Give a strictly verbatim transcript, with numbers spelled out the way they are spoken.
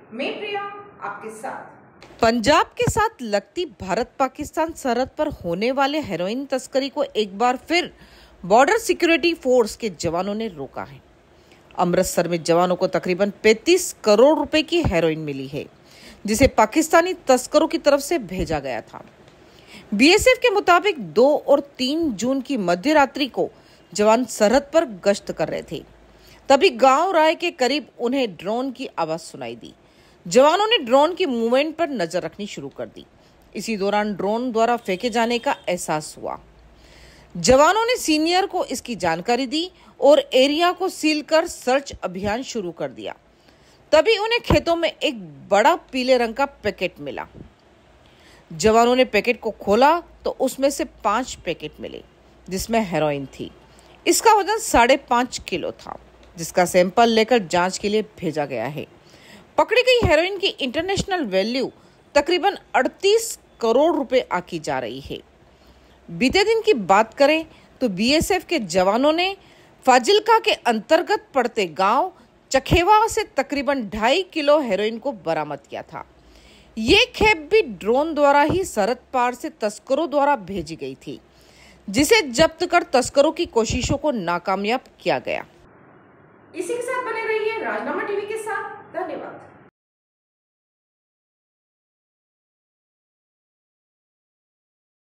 मैं प्रिया आपके साथ। पंजाब के साथ लगती भारत पाकिस्तान सरहद पर होने वाले हेरोइन तस्करी को एक बार फिर बॉर्डर सिक्योरिटी फोर्स के जवानों ने रोका है। अमृतसर में जवानों को तकरीबन पैंतीस करोड़ रुपए की हेरोइन मिली है, जिसे पाकिस्तानी तस्करों की तरफ से भेजा गया था। बीएसएफ के मुताबिक दो और तीन जून की मध्य रात्रि को जवान सरहद पर गश्त कर रहे थे, तभी गांव राय के करीब उन्हें ड्रोन की आवाज सुनाई दी। जवानों ने ड्रोन की मूवमेंट पर नजर रखनी शुरू कर दी। इसी दौरान ड्रोन द्वारा फेंके जाने का एहसास हुआ। जवानों ने सीनियर को इसकी जानकारी दी और एरिया को सील कर सर्च अभियान शुरू कर दिया। तभी उन्हें खेतों में एक बड़ा पीले रंग का पैकेट मिला। जवानों ने पैकेट को खोला तो उसमें से पांच पैकेट मिले, जिसमें हेरोइन थी। इसका वजन साढ़े पांच किलो था, जिसका सैंपल लेकर जांच के लिए भेजा गया है। पकड़ी गई हेरोइन की इंटरनेशनल वैल्यू तकरीबन अड़तीस करोड़ रुपए आकी जा रही है। बीते दिन की बात करें तो बीएसएफ के जवानों ने फाजिल्का के अंतर्गत पड़ते गांव चखेवा से तकरीबन ढाई किलो हेरोइन को बरामद किया था। ये खेप भी ड्रोन द्वारा ही सरहद पार से तस्करों द्वारा भेजी गई थी, जिसे जब्त कर तस्करों की कोशिशों को नाकामयाब किया गया। इसी के साथ बने रहिए राजनामा टीवी के